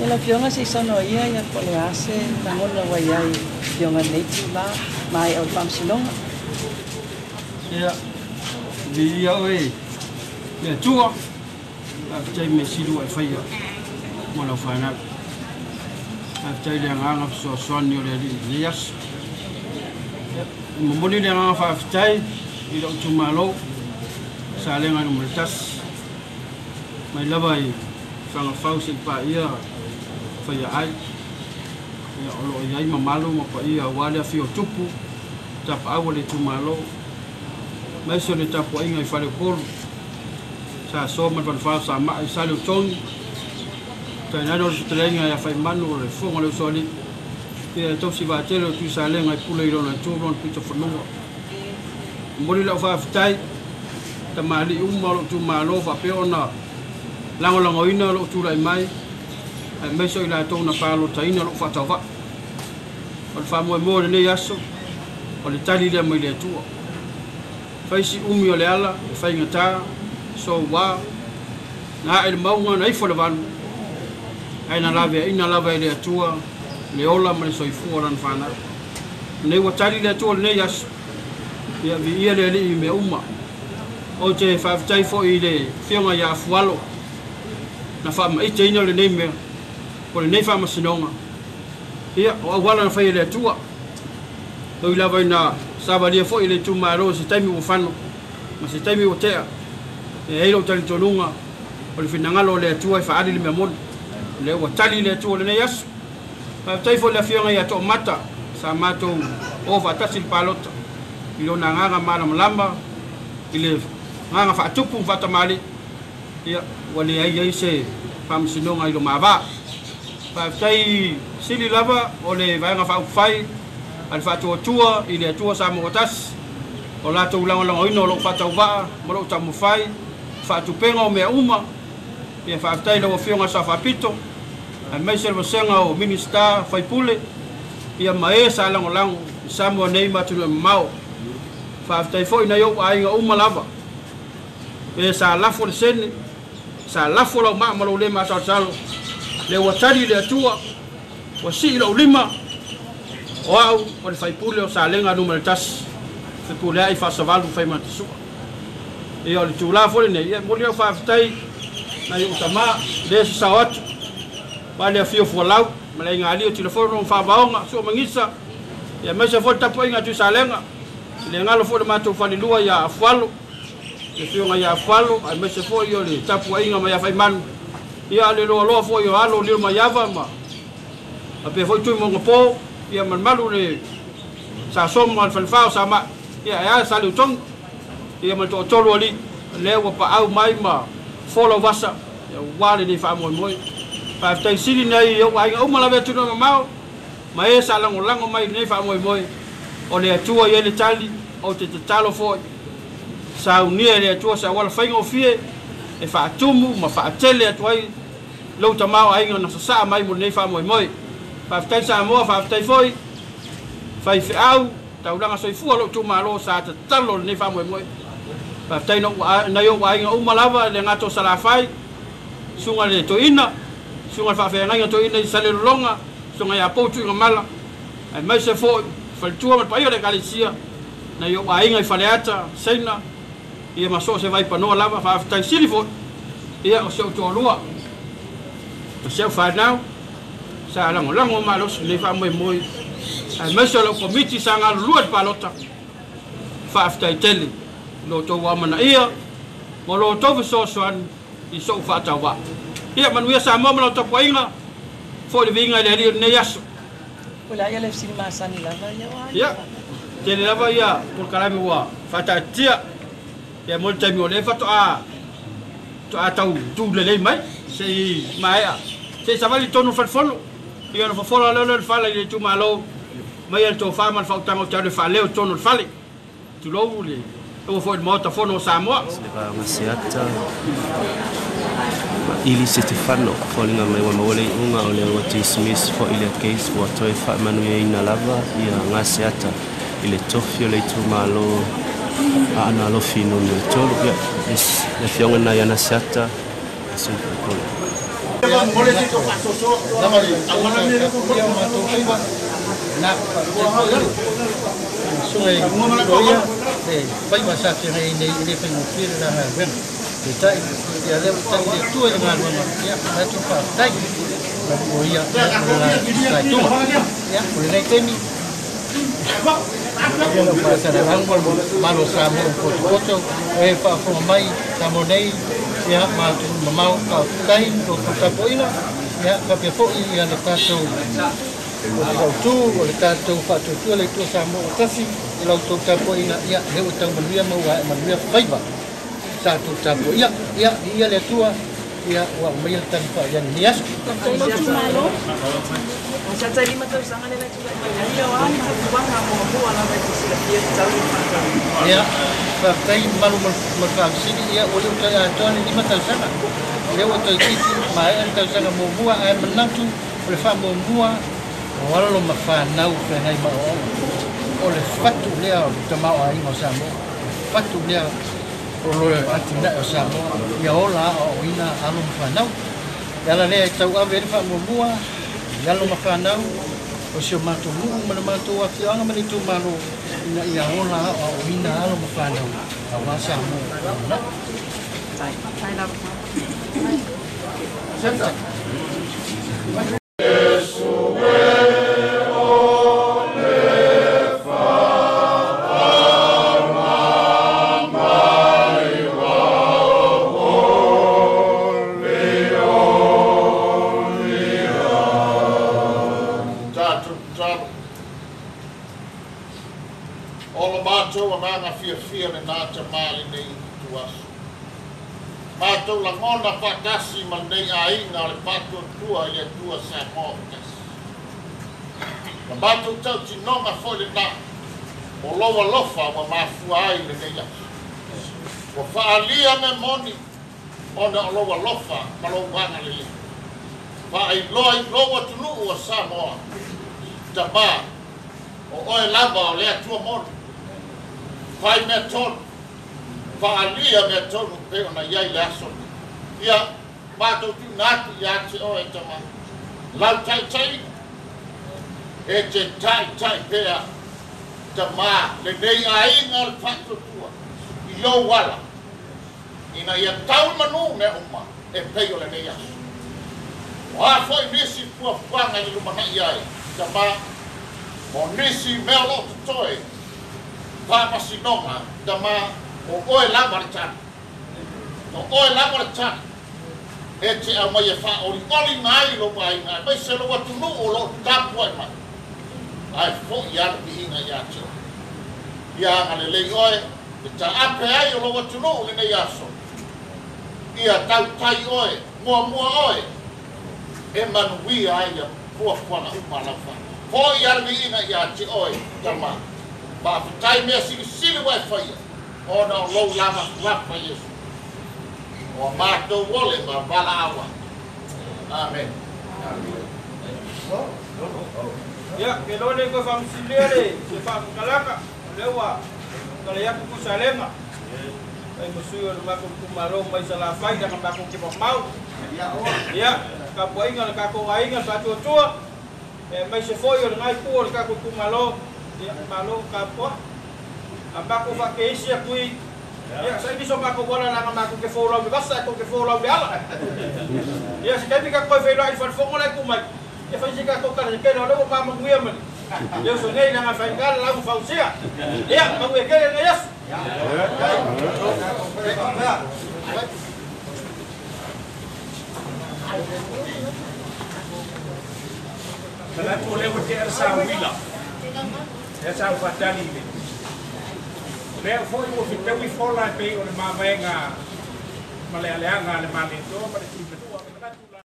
la fionga se sono ia ya pole ase na ngona wa ia fionga neiti la mai au pam silonga. Ya. Di ya we. Ya tua. After me silu ai fai. Mo la fa na. After le nga so son yo le di yes. Mo moni le nga fa after i do tumalo. Sa le nga no multas. Mai lava i fanga fausi pa ia. Fai ai ya olo ia mamalo mo pa ia wale fio tupu tap awale tu malo mai so le tap inga i fale kol sa so man fa sa ma sa le tong ta na no strenga ya fai manu le fonga le soli e to si va telo tu sa le ngai pule ro na tu ron pito fono mori la fa ftai ta mali umma tu malo fa pe ona lango ina lo tu lai mai me so ila to na palo taina lo fatava o fa mo le yaso o le tali le mo le tu fai si umi o le ala fai ngata so wa na el maunga na ifo le van ai na lave le tu le ola mo le so ifu ran fana ne wa tali le tu le yaso ya vi ia le me uma o te fa tai fo ile fionga ya fualo na fa mai te ina le ne me por nei fa masinonga ia o wala na fai le tua o ila vai na sabalia fo ile tu maro se taimi o fano ma se taimi o tea e ilo tali tonunga o le finangalo le tua fa ali le memon le o tali le tua le yas pa tai fo le fionga ia to mata sa mato o va tasil palota ilo na nganga mala mlamba ile nganga fa tupu fa tamali ia wali ai se pam sinonga ilo mava pa tai sili lava ole vai nga fa fai al fa tua ile tua sa mo tas o la to ulang ino lo fa tauva mo lo tamu fai fa tu penga o me uma e fa tai lo fionga sa fa pito al mai servo senga o minister fai pule ia mai sa lang sa mo nei ma tu mau fa tai foi na yo ai nga uma lava e sa la fo sen sa la fo lo ma lo le ma sa salo le watari le atua wa si lo lima wow o le fai pule o sa lenga numero tas se pule ai fa savalu fai matisu e o le tula fo le nei mo le fa tai na yo tama le sawat pa le fio fo lau ma le ngali o telefono fa baonga so mangisa ya me se fo tapo inga tu sa lenga le ngalo fo le mato fa le lua ya afalo le fio nga ya afalo ai me se fo yo le tapo inga ma ya fai man ia le lo fo yo alo le maiava ma ape fo tu mo po ia man malu le sa som mal fa sa ma ia sa le tong ia man to tolo ali le wa pa au mai ma follow vasa ia wale ni fa mo pa tai sili nei yo ai o mala vetu no mau ma e sa lango mai nei fa mo o le tua ia le tali o te talo fo sa unia le tua sa wala fa ngofie e fa tumu ma fa tele atuai lo tamao ai ngona sa mai mo nei fa mo pa tai sa mo fa tai foi fa fi au tau langa soi fu lo tu malo sa te talo nei fa mo pa tai no na yo ai o malava le ngato sala fai sunga le to ina sunga fa fe ngai to ina sale longa sunga ya po tu ngala ai mai se fo fa tu ma pa yo le galicia na yo ai ngai fa leata sena ia maso se vai pa no lava fa tai sili fo ia o se to lua o se fa now sa lango malo le fa mo ai mai se lo komiti sanga lua pa lota fa tai tele lo to wa mana ia mo lo to so soan i so fa ta wa ia man wi sa mo lo to poinga fo le vinga le ne yaso Wala ya le sini masani lava ya wa ya tele lava ya por kalami wa fa ta tia ya mo te mi le fa to a tau tu le mai se mai a se sa vali tonu fa folo ia no fa folo le fa le tu malo mai el to fa man fa tango te le fa le tonu fa le tu lo vule o fo il moto fono Samoa Masiata ili Stefano falling mai wa mole unga ole wa Smith for ile case wa toi fa manu ye ina lava ia ngasiata ile tofio le tu malo ana lo fino no tolo ya es le fiona na yana sata Malo samo foto pa mai samo nei ya mau ka tai do ka poina ya ka pe fo ya le tato tu le tato fa tu le tu samo tasi le tu ka poina ya le utang manuia mau wa manuia faiba sa tu ka poina ya le tua ya wa mai tan fa ya nias Sasa 5 tahun sangat nila juga. Dia orang buang kamu ala baca sila dia tahu. Ya, pakai malu merfasi ya oleh utara tuan 5 tahun sangat. Dia waktu itu mai tahun sangat membuat ai menang tu prefa membuat walau mafanau kenai mau oleh fatu dia temau ai masamo. Fatu dia oleh atinda masamo. Ya ola ina alum fanau. Dalam dia tahu apa dia membuat Yalo makanau o se mato mu mato aki anga manitu malo ina ia ola o ina alo makanau awasa mu na sai la senta fia na chamali nei tuas mato la ngona patasi man nei ai na le pato tua ia tua sa mortas la mato tau tinonga fole na o loa lofa wa mafu ai le nei wa faalia me moni ona o loa lofa ma lo wanga le fa ai loa tunu o sa mo taba o oe lava o le tua moni Pai me ton, faalia me ton pe ona yai laso. Ia bato tu natu ya te o e tama. Lau tai tai e te tai pe a tama le nei ai ngal pato tua. Io wala. Ina ia tau manu me uma e pe o le nei aso. Wa foi nisi tua fanga i lumana iai. Tama o nisi me lo toi. Papa sinonga dama o oe lamar chan no oe lamar chan e te a mai fa o oli mai lo mai mai se lo watu no o lo tapu ai mai ai fo ya bi inga ya cho ya ngale le oe e ta ape ai lo watu no le ne ya so ia tau tai oe mua oe e manu wi ai ya fo na uma la fa fo ya bi inga ya che oe tama ba tai me sili wa fai ona lo lama wa fai o ma to wole ma bala awa amen ya que lo le ko fam siliere se fam kalaka lewa kala ya ku salema ai musuyo ma ko kumaro mai sala fai da ka ko ki mau ya ka poinga ka ko ainga sa tu mai se foi o ngai ku ka ko kumalo malo kapo ambako fa keisi akui ya sai biso mako bola na mako ke folo me basta ko ke folo me ala ya se kai ka ko fe lo ai fa fo mola ku mai e fa jika ko ka ke no lo pa mo nguia man yo so nei na fa ka la fa usia ya ma we ke na yes Kalau boleh berjaya sawila, ya saw fatali ni. Leo foi o fiteu e fola pe o mamenga malealeanga le malito para